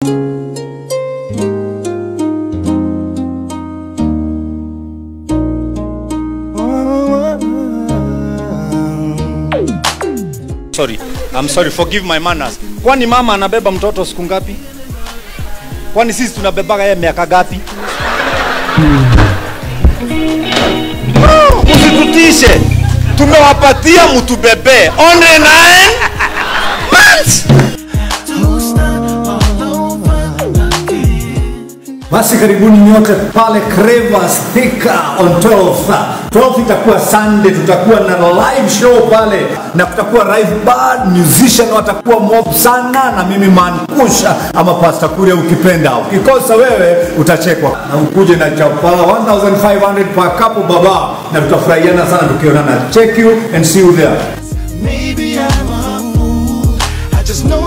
Sorry, I'm sorry, forgive my manners. Kwani mama anabeba mtoto siku ngapi? Kwani sisi tunabebaga yeye miaka gapi? Usitutishe. Tumewapatia mtubebe. Only 9 months. Basi karibuni nyote pale Crevas Thika on 12 itakuwa Sunday, tutakuwa na live show pale na kutakuwa live band, musician watakuwa mob sana na mimi Mankusha ama Pastor Kuria ukipenda. Ukikosa wewe utachekwa. Na ukuje na chapa 1500 per couple baba na tutafurahiana sana tukionana. Check you and see you there. Maybe I'm a fool. I just know